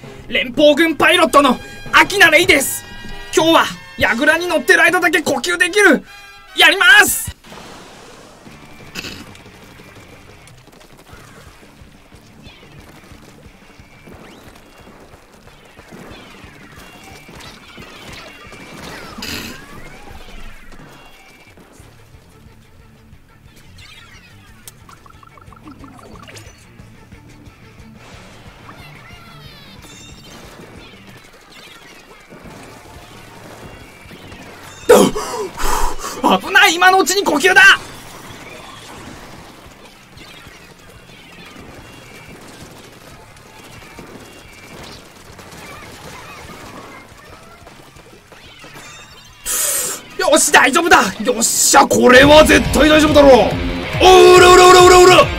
連邦軍パイロットのアキナレイです。今日は櫓に乗ってる間だけ呼吸できる。やります。危ない、今のうちに呼吸だ。よし大丈夫だ。よっしゃ、これは絶対大丈夫だろう。おらおらおらおらおら。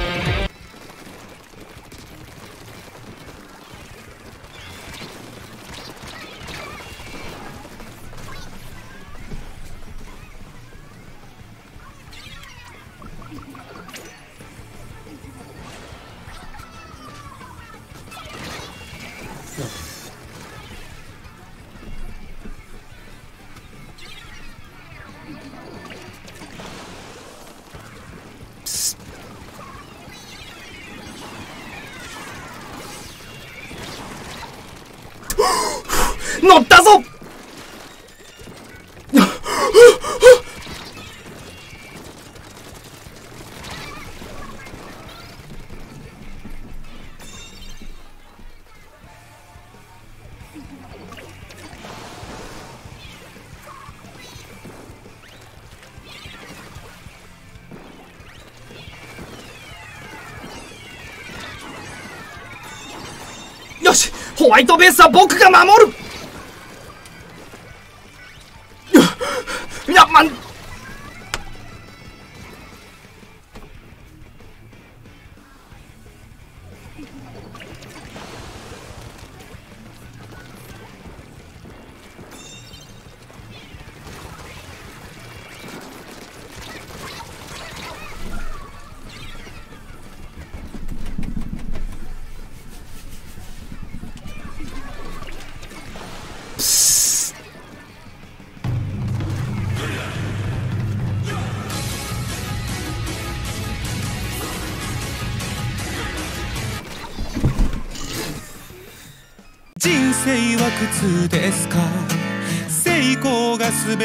乗ったぞ。よし、ホワイトベースは僕が守る。いや、 人生は苦痛ですか？成功がすべて